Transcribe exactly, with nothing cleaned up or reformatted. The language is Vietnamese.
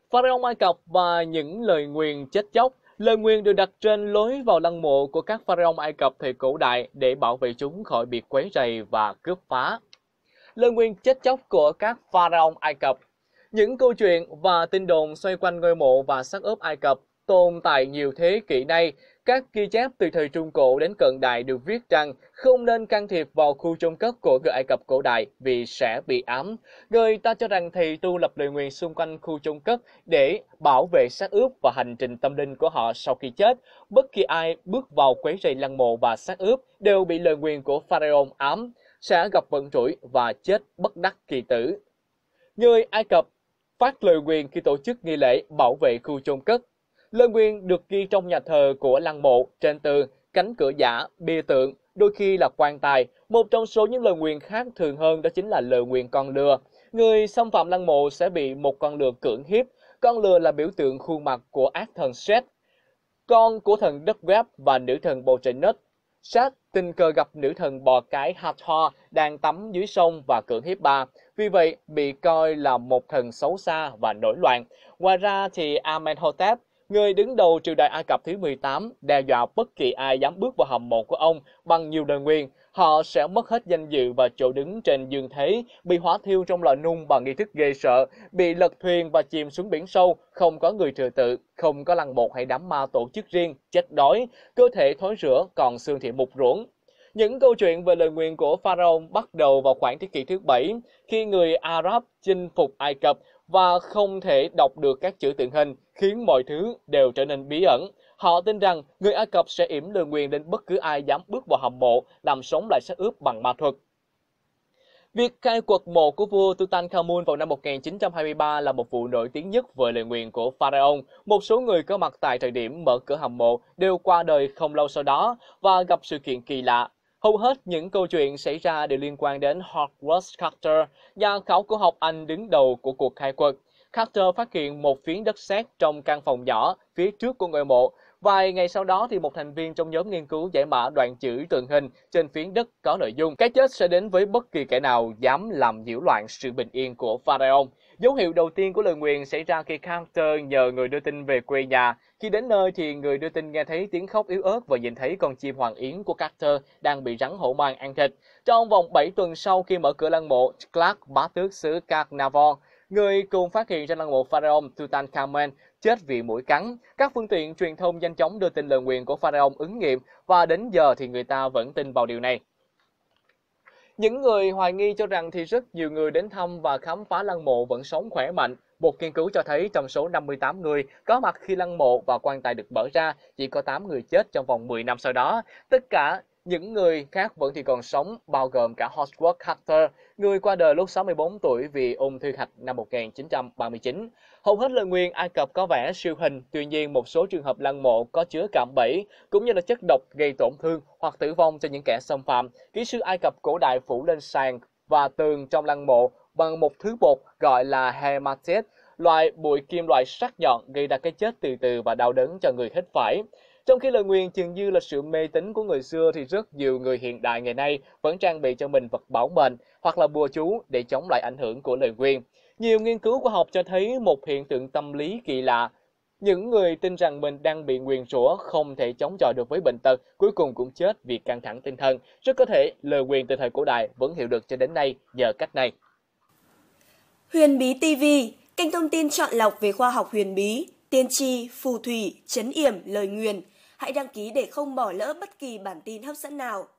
Pharaoh Ai Cập và những lời nguyền chết chóc. Lời nguyền được đặt trên lối vào lăng mộ của các pharaoh Ai Cập thời cổ đại để bảo vệ chúng khỏi bị quấy rầy và cướp phá. Lời nguyền chết chóc của các pharaoh Ai Cập. Những câu chuyện và tin đồn xoay quanh ngôi mộ và xác ướp Ai Cập tồn tại nhiều thế kỷ nay. Các ghi chép từ thời Trung Cổ đến cận đại được viết rằng không nên can thiệp vào khu chôn cất của người Ai Cập cổ đại vì sẽ bị ám. Người ta cho rằng thầy tu lập lời nguyền xung quanh khu chôn cất để bảo vệ xác ướp và hành trình tâm linh của họ sau khi chết. Bất kỳ ai bước vào quấy rầy lăng mộ và xác ướp đều bị lời nguyền của Pharaoh ám, sẽ gặp vận rủi và chết bất đắc kỳ tử. Người Ai Cập phát lời nguyền khi tổ chức nghi lễ bảo vệ khu chôn cất. Lời nguyền được ghi trong nhà thờ của lăng mộ, trên tường, cánh cửa giả, bia tượng, đôi khi là quan tài. Một trong số những lời nguyền khác thường hơn đó chính là lời nguyền con lừa. Người xâm phạm lăng mộ sẽ bị một con lừa cưỡng hiếp. Con lừa là biểu tượng khuôn mặt của ác thần Set, con của thần đất Web và nữ thần bầu trời Nut. Set tình cờ gặp nữ thần bò cái Hathor đang tắm dưới sông và cưỡng hiếp bà. Vì vậy, bị coi là một thần xấu xa và nổi loạn. Ngoài ra thì Amenhotep, người đứng đầu triều đại Ai Cập thứ mười tám, đe dọa bất kỳ ai dám bước vào hầm mộ của ông bằng nhiều lời nguyền. Họ sẽ mất hết danh dự và chỗ đứng trên dương thế, bị hỏa thiêu trong lò nung bằng nghi thức ghê sợ, bị lật thuyền và chìm xuống biển sâu, không có người thừa tự, không có lăng mộ hay đám ma tổ chức riêng, chết đói, cơ thể thối rữa, còn xương thì mục ruỗng. Những câu chuyện về lời nguyền của Pharaoh bắt đầu vào khoảng thế kỷ thứ bảy, khi người Ả Rập chinh phục Ai Cập và không thể đọc được các chữ tượng hình, khiến mọi thứ đều trở nên bí ẩn. Họ tin rằng người Ai Cập sẽ yểm lời nguyền đến bất cứ ai dám bước vào hầm mộ, làm sống lại xác ướp bằng ma thuật. Việc khai quật mộ của vua Tutankhamun vào năm một nghìn chín trăm hai mươi ba là một vụ nổi tiếng nhất về lời nguyền của Pharaoh. Một số người có mặt tại thời điểm mở cửa hầm mộ đều qua đời không lâu sau đó và gặp sự kiện kỳ lạ. Hầu hết những câu chuyện xảy ra đều liên quan đến Howard Carter, nhà khảo cổ học Anh đứng đầu của cuộc khai quật. Carter phát hiện một phiến đất sét trong căn phòng nhỏ phía trước của ngôi mộ. Vài ngày sau đó thì một thành viên trong nhóm nghiên cứu giải mã đoạn chữ tượng hình trên phiến đất có nội dung: cái chết sẽ đến với bất kỳ kẻ nào dám làm nhiễu loạn sự bình yên của Pharaoh. Dấu hiệu đầu tiên của lời nguyền xảy ra khi Carter nhờ người đưa tin về quê nhà. Khi đến nơi thì người đưa tin nghe thấy tiếng khóc yếu ớt và nhìn thấy con chim hoàng yến của Carter đang bị rắn hổ mang ăn thịt. Trong vòng bảy tuần sau khi mở cửa lăng mộ, Clark, bá tước xứ Carnarvon, người cùng phát hiện ra lăng mộ Pharaoh Tutankhamun, chết vì muỗi cắn. Các phương tiện truyền thông nhanh chóng đưa tin lời nguyền của Pharaoh ứng nghiệm và đến giờ thì người ta vẫn tin vào điều này. Những người hoài nghi cho rằng thì rất nhiều người đến thăm và khám phá lăng mộ vẫn sống khỏe mạnh. Một nghiên cứu cho thấy trong số năm mươi tám người có mặt khi lăng mộ và quan tài được mở ra, chỉ có tám người chết trong vòng mười năm sau đó. Tất cả những người khác vẫn thì còn sống, bao gồm cả Howard Carter, người qua đời lúc sáu mươi bốn tuổi vì ung thư hạch năm một nghìn chín trăm ba mươi chín. Hầu hết lời nguyền Ai Cập có vẻ siêu hình, tuy nhiên một số trường hợp lăng mộ có chứa cạm bẫy, cũng như là chất độc gây tổn thương hoặc tử vong cho những kẻ xâm phạm. Kỹ sư Ai Cập cổ đại phủ lên sàn và tường trong lăng mộ bằng một thứ bột gọi là hematite, loại bụi kim loại sắc nhọn gây ra cái chết từ từ và đau đớn cho người hít phải. Trong khi lời nguyền dường như là sự mê tín của người xưa thì rất nhiều người hiện đại ngày nay vẫn trang bị cho mình vật bảo mệnh hoặc là bùa chú để chống lại ảnh hưởng của lời nguyền. Nhiều nghiên cứu khoa học cho thấy một hiện tượng tâm lý kỳ lạ. Những người tin rằng mình đang bị nguyền rủa, không thể chống chọi được với bệnh tật, cuối cùng cũng chết vì căng thẳng tinh thần. Rất có thể lời nguyền từ thời cổ đại vẫn hiệu được cho đến nay nhờ cách này. Huyền Bí ti vi, kênh thông tin chọn lọc về khoa học huyền bí, tiên tri, phù thủy, trấn yểm, lời nguyền. Hãy đăng ký để không bỏ lỡ bất kỳ bản tin hấp dẫn nào.